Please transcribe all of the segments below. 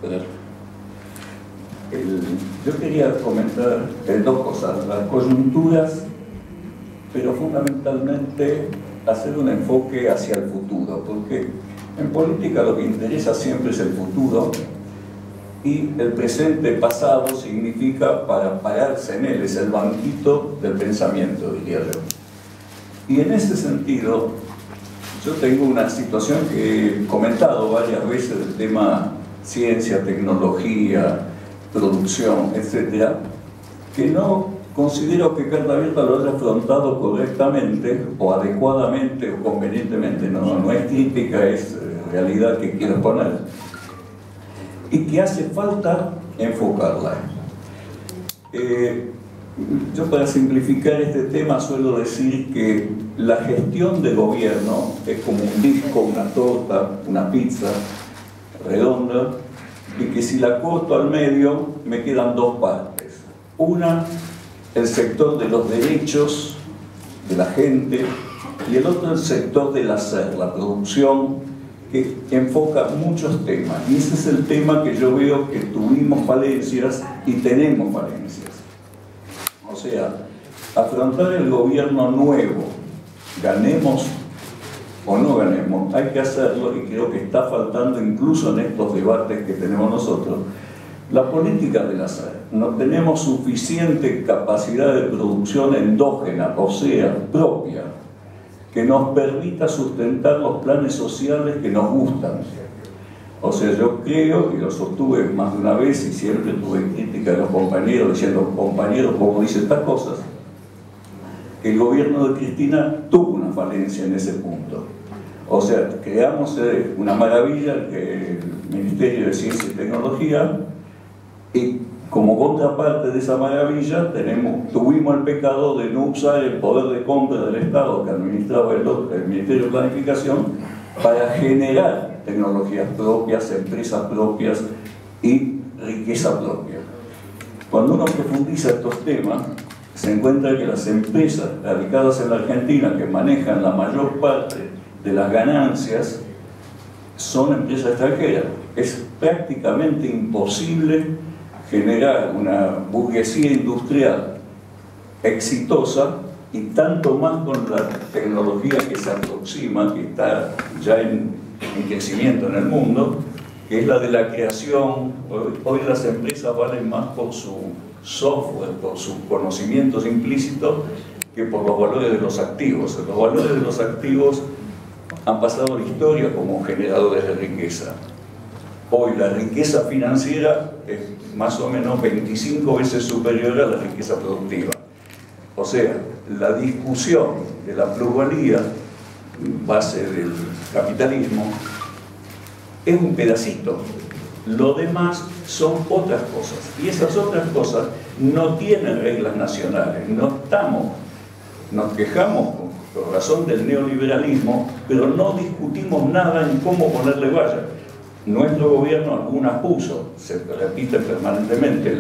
Yo quería comentar dos cosas, las coyunturas, pero fundamentalmente hacer un enfoque hacia el futuro, porque en política lo que interesa siempre es el futuro y el presente pasado significa para pararse en él, es el banquito del pensamiento, diría yo. Y en ese sentido, yo tengo una situación que he comentado varias veces del tema ciencia, tecnología, producción, etcétera, que no considero que Carta Abierta lo haya afrontado correctamente o adecuadamente o convenientemente, no es crítica, es realidad que quiero poner, y que hace falta enfocarla. Yo, para simplificar este tema, suelo decir que la gestión de gobierno es como un disco, una torta, una pizza redonda, y que si la corto al medio me quedan dos partes. Una, el sector de los derechos de la gente, y el otro, el sector del hacer, la producción, que enfoca muchos temas. Y ese es el tema que yo veo que tuvimos falencias y tenemos falencias. O sea, afrontar el gobierno nuevo, ganemos o no ganemos, hay que hacerlo, y creo que está faltando incluso en estos debates que tenemos nosotros, la política del hacer. No tenemos suficiente capacidad de producción endógena, o sea, propia, que nos permita sustentar los planes sociales que nos gustan. O sea, yo creo, y lo sostuve más de una vez, y siempre tuve crítica de los compañeros, diciendo, compañeros, ¿cómo dice estas cosas? Que el gobierno de Cristina tuvo una falencia en ese punto. O sea, creamos una maravilla, el Ministerio de Ciencia y Tecnología, y como contraparte de esa maravilla tuvimos el pecado de no usar el poder de compra del Estado que administraba el Ministerio de Planificación para generar tecnologías propias, empresas propias y riqueza propia. Cuando uno profundiza estos temas, se encuentra que las empresas radicadas en la Argentina, que manejan la mayor parte de las ganancias, son empresas extranjeras. Es prácticamente imposible generar una burguesía industrial exitosa, y tanto más con la tecnología que se aproxima, que está ya en crecimiento en el mundo, que es la de la creación. Hoy las empresas valen más por su software, por sus conocimientos implícitos, que por los valores de los activos. Los valores de los activos han pasado a la historia como generadores de riqueza. Hoy la riqueza financiera es más o menos 25 veces superior a la riqueza productiva. O sea, la discusión de la plusvalía, base del capitalismo, es un pedacito. Lo demás son otras cosas. Y esas otras cosas no tienen reglas nacionales. Nos quejamos por razón del neoliberalismo, pero no discutimos nada en cómo ponerle valla. Nuestro gobierno algunas puso, se repite permanentemente,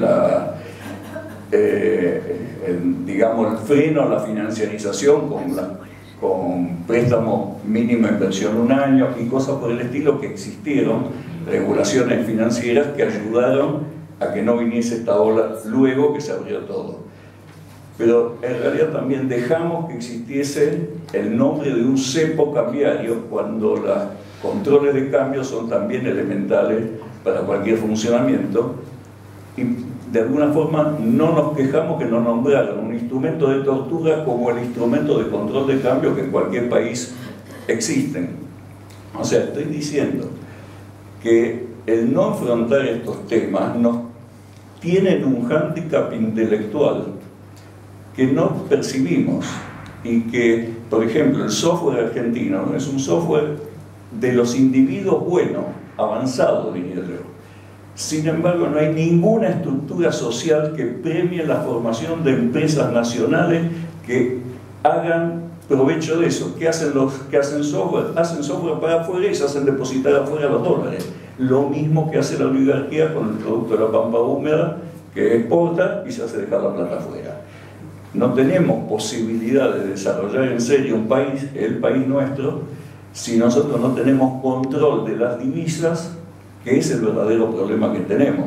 digamos, el freno a la financiarización con préstamo mínimo de inversión 1 año y cosas por el estilo, que existieron, regulaciones financieras que ayudaron a que no viniese esta ola luego que se abrió todo. Pero en realidad también dejamos que existiese el nombre de un cepo cambiario, cuando los controles de cambio son también elementales para cualquier funcionamiento, y de alguna forma no nos quejamos que nos nombraron un instrumento de tortura como el instrumento de control de cambio que en cualquier país existen. O sea, estoy diciendo que el no afrontar estos temas nos tienen un hándicap intelectual que no percibimos, y que, por ejemplo, el software argentino es un software de los individuos buenos, avanzado, diría yo. Sin embargo, no hay ninguna estructura social que premie la formación de empresas nacionales que hagan provecho de eso. ¿Qué hacen los que hacen software? Hacen software para afuera y se hacen depositar afuera los dólares. Lo mismo que hace la oligarquía con el producto de la pampa húmeda, que exporta y se hace dejar la plata afuera. No tenemos posibilidad de desarrollar en serio un país, el país nuestro, si nosotros no tenemos control de las divisas que es el verdadero problema que tenemos.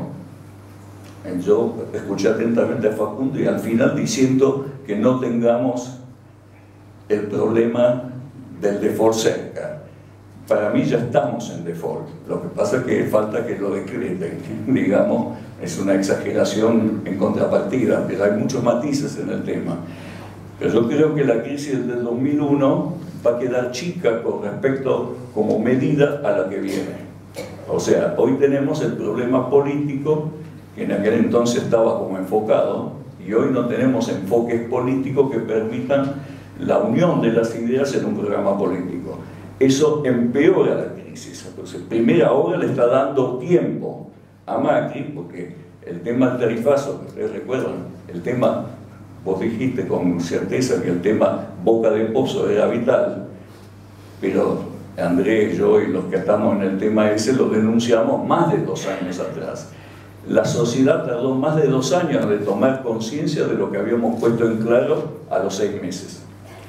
Yo escuché atentamente a Facundo y al final diciendo que no tengamos el problema del default cerca. Para mí ya estamos en default, lo que pasa es que falta que lo decreten, digamos, es una exageración en contrapartida, pero hay muchos matices en el tema. Pero yo creo que la crisis del 2001 va a quedar chica con respecto como medida a la que viene. O sea, hoy tenemos el problema político, que en aquel entonces estaba como enfocado, y hoy no tenemos enfoques políticos que permitan la unión de las ideas en un programa político. Eso empeora la crisis. Entonces, primero ahora le está dando tiempo a Macri, porque el tema del tarifazo, que ustedes recuerdan, el tema, vos dijiste con certeza que el tema Boca de Pozo era vital, pero Andrés, yo y los que estamos en el tema ese lo denunciamos más de 2 años atrás. La sociedad tardó más de 2 años de tomar conciencia de lo que habíamos puesto en claro a los 6 meses.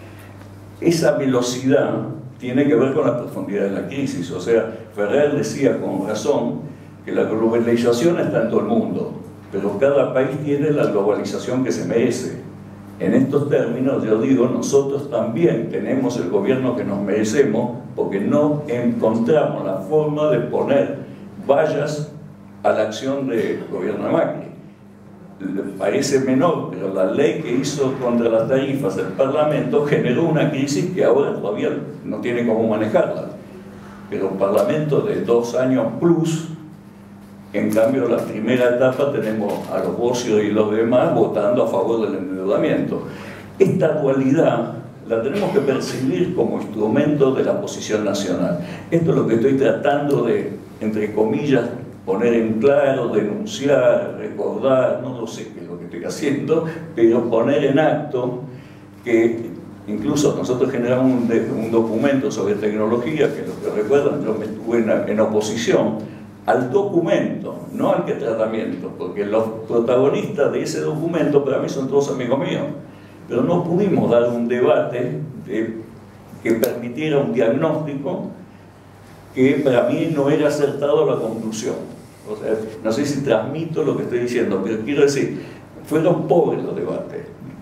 Esa velocidad tiene que ver con la profundidad de la crisis. O sea, Ferrer decía con razón que la globalización está en todo el mundo, pero cada país tiene la globalización que se merece. En estos términos, yo digo, nosotros también tenemos el gobierno que nos merecemos porque no encontramos la forma de poner vallas a la acción del gobierno de Macri. Parece menor, pero la ley que hizo contra las tarifas del Parlamento generó una crisis que ahora todavía no tiene cómo manejarla. Pero un Parlamento de 2 años plus, en cambio la primera etapa tenemos a los Bocio y los demás votando a favor del endeudamiento. Esta dualidad la tenemos que percibir como instrumento de la posición nacional. Esto es lo que estoy tratando de, entre comillas, poner en claro, denunciar, recordar, no lo sé qué es lo que estoy haciendo, pero poner en acto que incluso nosotros generamos un documento sobre tecnología, que los que recuerdan, yo me estuve en oposición al documento, no al que tratamiento, porque los protagonistas de ese documento para mí son todos amigos míos, pero no pudimos dar un debate que permitiera un diagnóstico que para mí no era acertado a la conclusión. O sea, no sé si transmito lo que estoy diciendo, pero quiero decir, fueron pobres los debates.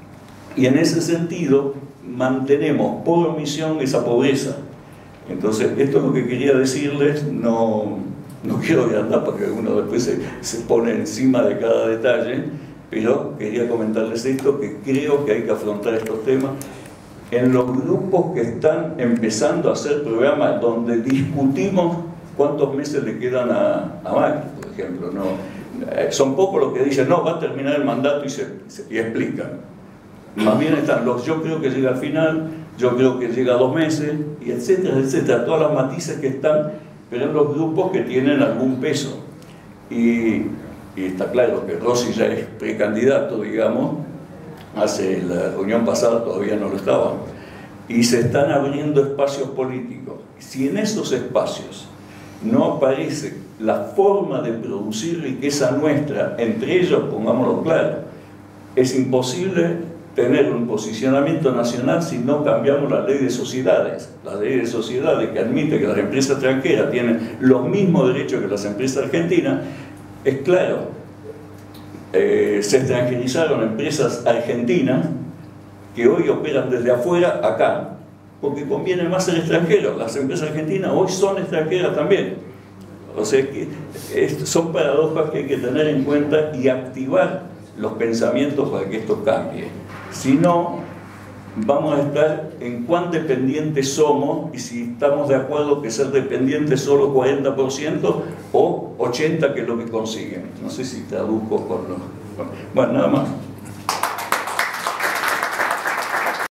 Y en ese sentido, mantenemos por omisión esa pobreza. Entonces, esto es lo que quería decirles, no quiero agrandar porque uno después se pone encima de cada detalle, pero quería comentarles esto, que creo que hay que afrontar estos temas en los grupos que están empezando a hacer programas donde discutimos cuántos meses le quedan a Macri, por ejemplo. No, son pocos los que dicen, no, va a terminar el mandato y explican. Más bien están los, yo creo que llega al final, yo creo que llega a 2 meses, y etcétera, etcétera, todas las matices que están, pero en los grupos que tienen algún peso. Y está claro que Rossi ya es precandidato, digamos, hace la reunión pasada todavía no lo estaba, y se están abriendo espacios políticos. Si en esos espacios no aparece la forma de producir riqueza nuestra, entre ellos, pongámoslo claro, es imposible tener un posicionamiento nacional si no cambiamos la ley de sociedades. La ley de sociedades que admite que las empresas extranjeras tienen los mismos derechos que las empresas argentinas, es claro, se extranjerizaron empresas argentinas que hoy operan desde afuera acá, porque conviene más ser extranjero. Las empresas argentinas hoy son extranjeras también. O sea que son paradojas que hay que tener en cuenta y activar los pensamientos para que esto cambie. Si no, vamos a estar en cuán dependientes somos y si estamos de acuerdo que ser dependientes solo 40% o 80% que es lo que consiguen. No sé si traduzco con los... Bueno, nada más.